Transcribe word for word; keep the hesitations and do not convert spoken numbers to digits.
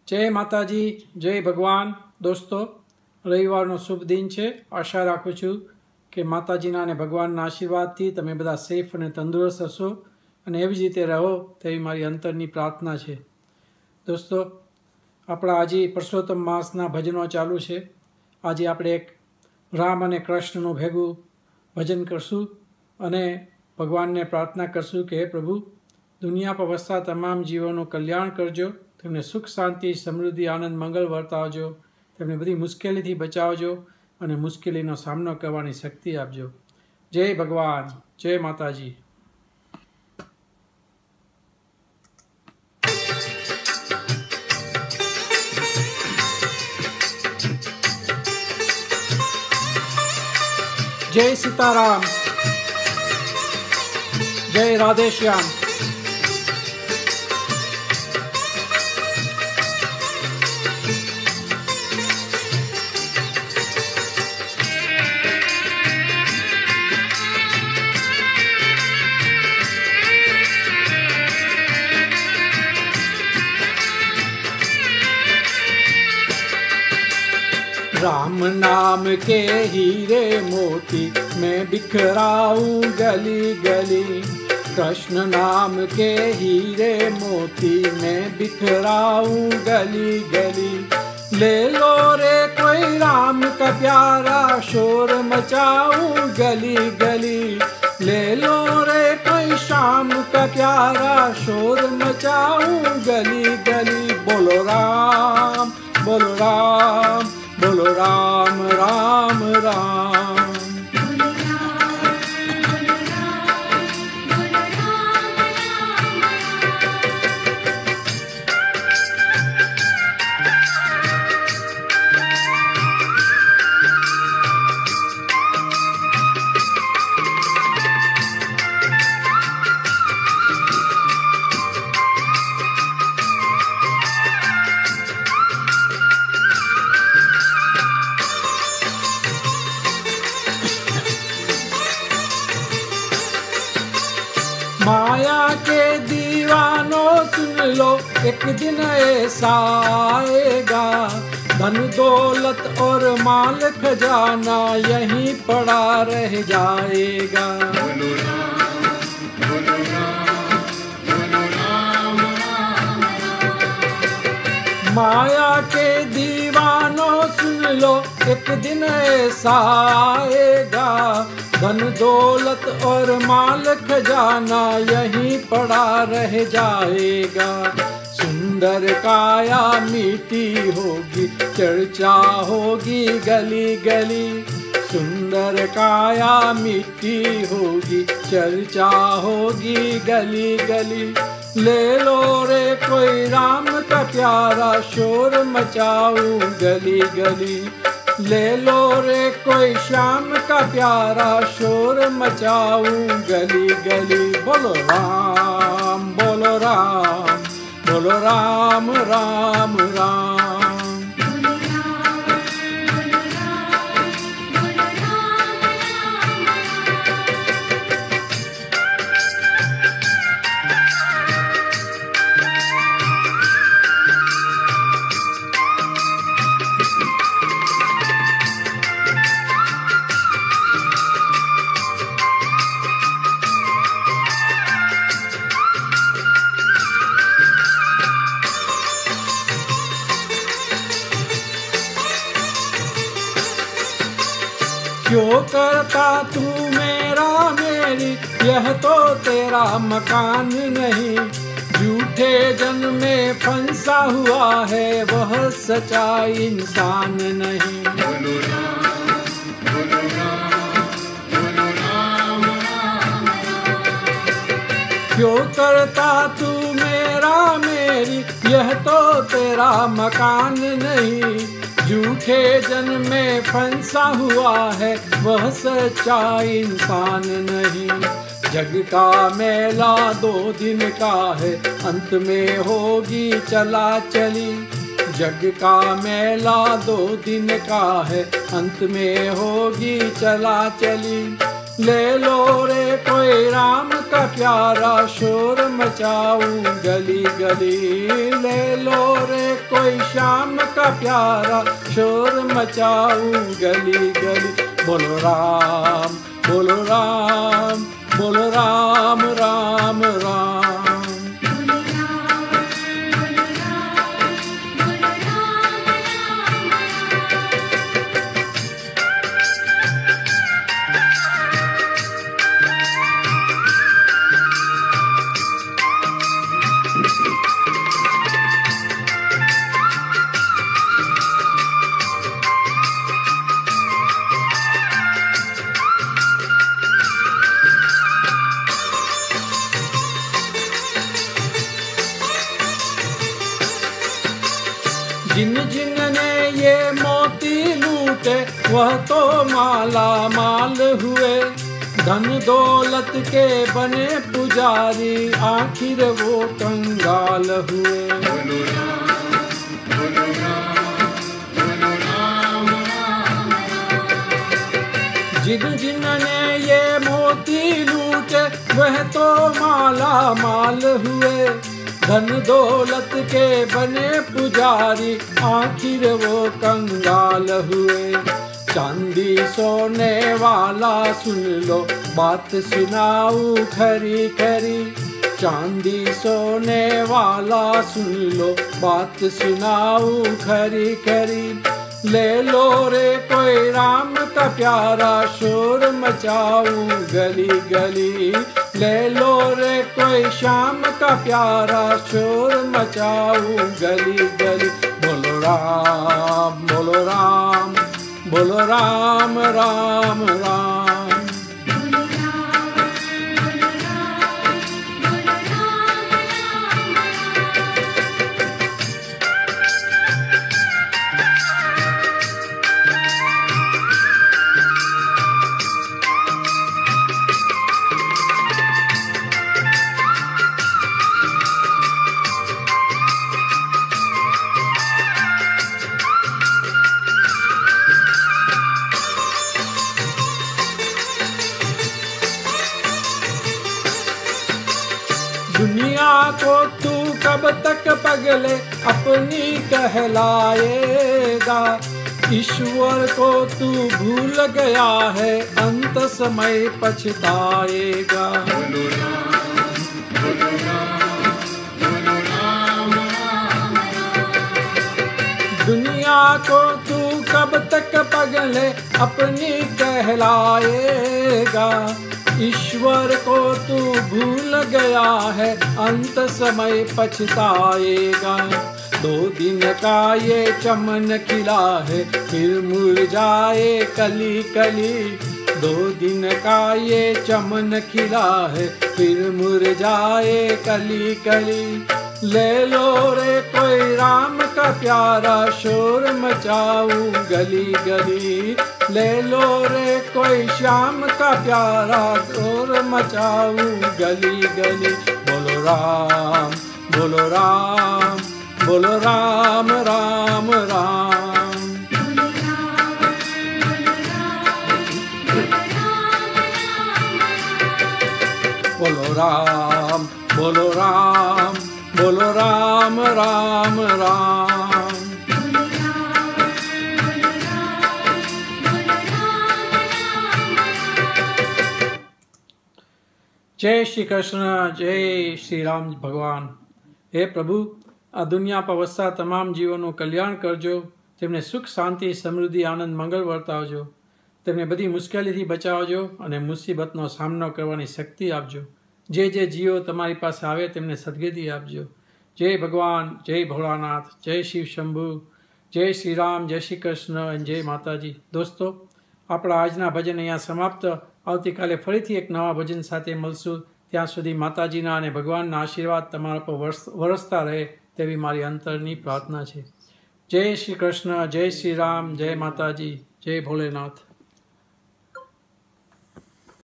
जय माताजी, जय भगवान। दोस्तों, रविवारનો શુભ દિન છે। આશા રાખું છું કે માતાજીના અને ભગવાનના આશીર્વાદથી તમે બધા સેફ અને તંદુરસ્ત હશો અને એવી જ રીતે રહો તેવી મારી અંતરની પ્રાર્થના છે। દોસ્તો, આપણા આજે પરસોત્તમ માસના ભજનો ચાલુ છે। આજે આપણે એક રામ અને કૃષ્ણનું ભેગું ભજન કરશું અને ભગવાનને પ્રાર્થના કરશું કે હે પ્રભુ, દુનિયા પર વસતા તમામ જીવોનું કલ્યાણ કરજો, તેમને સુખ શાંતિ સમૃદ્ધિ આનંદ મંગળ વર્તાવજો, તેમને બધી મુશ્કેલીથી બચાવજો અને મુશ્કેલીનો સામનો કરવાની શક્તિ આપજો। જય ભગવાન, જય માતાજી। जय सीताराम, जय राधे श्याम। राम नाम के हीरे मोती मैं बिखराऊं गली गली, कृष्ण नाम के हीरे मोती मैं बिखराऊं गली गली। ले लो रे कोई राम का प्यारा, शोर मचाऊं गली गली। ले लो रे कोई श्याम का प्यारा, शोर मचाऊं गली गली। बोलो राम, बोलो राम, बोलो राम राम राम। माया के दीवानों सुन लो, एक दिन ऐसा आएगा, धन दौलत और माल खजाना यहीं पड़ा रह जाएगा। बोलो राम, बोलो राम, बोलो राम राम राम। माया के दीवानों सुन लो, एक दिन ऐसा आएगा, धन दौलत और माल खजाना यहीं पड़ा रह जाएगा। सुंदर काया मीठी होगी, चर्चा होगी गली गली। सुंदर काया मीठी होगी, चर्चा होगी गली गली। ले लो रे कोई राम का प्यारा, शोर मचाऊं गली गली। ले लो रे कोई श्याम का प्यारा, शोर मचाऊं गली गली। बोलो राम, बोलो राम, बोलो राम राम राम। क्यों करता तू मेरा मेरी, यह तो तेरा मकान नहीं। झूठे जन्म में फंसा हुआ है, वह सच्चा इंसान नहीं। बोलो राम, बोलो राम, बोलो राम राम राम। क्यों करता तू मेरा मेरी, यह तो तेरा मकान नहीं। झूठे जन्म में फंसा हुआ है, वह सच्चा इंसान नहीं। जग का मेला दो दिन का है, अंत में होगी चला चली। जग का मेला दो दिन का है, अंत में होगी चला चली। ले लो रे कोई राम का प्यारा, शोर मचाऊं गली गली। ले लो रे कोई श्याम का प्यारा, शोर मचाऊं गली गली। बोलो राम बोलो राम बोलो राम राम राम। जिन जिन ने ये मोती लूटे वह तो माला माल हुए। धन दौलत के बने पुजारी, आखिर वो कंगाल हुए। जिन जिन ने ये मोती लूटे वह तो माला माल हुए। धन दौलत के बने पुजारी, आखिर वो कंगाल हुए। चांदी सोने वाला सुन लो, बात सुनाऊं खरी खरी। चांदी सोने वाला सुन लो, बात सुनाऊं खरी खरी। ले लो रे कोई राम का प्यारा, शोर मचाऊं गली गली। ले लो रे कोई श्याम का प्यारा, शोर मचाऊं गली गली। बोलो राम बोलो राम बोलो राम राम राम। दुनिया को तू कब तक पगले अपनी कहलाएगा। ईश्वर को तू भूल गया है, अंत समय पछताएगा। दुनिया को तू कब तक पगले अपनी कहलाएगा। ईश्वर को तू भूल गया है, अंत समय पछताएगा। दो दिन का ये चमन खिला है, फिर मुरझाए कली कली। दो दिन का ये चमन खिला है, फिर मुरझाए कली कली। ले लो रे कोई राम का प्यारा, शोर मचाऊं गली गली। ले लो रे कोई श्याम का प्यारा, शोर मचाऊं गली गली। बोलो राम बोलो राम बोलो राम राम राम। बोलो राम बोलो राम बोलो राम राम राम। जय श्री कृष्ण, जय श्री राम भगवान। हे प्रभु, આ દુનિયા પર વસતા તમામ જીવોનું કલ્યાણ કરજો, તેમને સુખ શાંતિ સમૃદ્ધિ આનંદ મંગળ વર્તાવજો, તેમને બધી મુશ્કેલીથી બચાવજો અને મુસીબતનો સામનો કરવાની શક્તિ આપજો। જે જે જીવો તમારી પાસે આવે તેમને સદગતિ આપજો। જય ભગવાન, જય ભોળાનાથ, જય શિવ શંભુ, જય શ્રી રામ, જય શ્રી કૃષ્ણ અને જય માતાજી। દોસ્તો, આપણા આજના ભજન અહીંયા સમાપ્ત। આવતીકાલે ફરીથી એક નવા ભજન સાથે મળશું। ત્યાં સુધી માતાજીના અને ભગવાનના આશીર્વાદ તમારા પર વરસતા રહે તેવી મારી અંતરની પ્રાર્થના છે। જય શ્રી કૃષ્ણ, જય શ્રી રામ, જય માતાજી, જય ભોલેનાથ।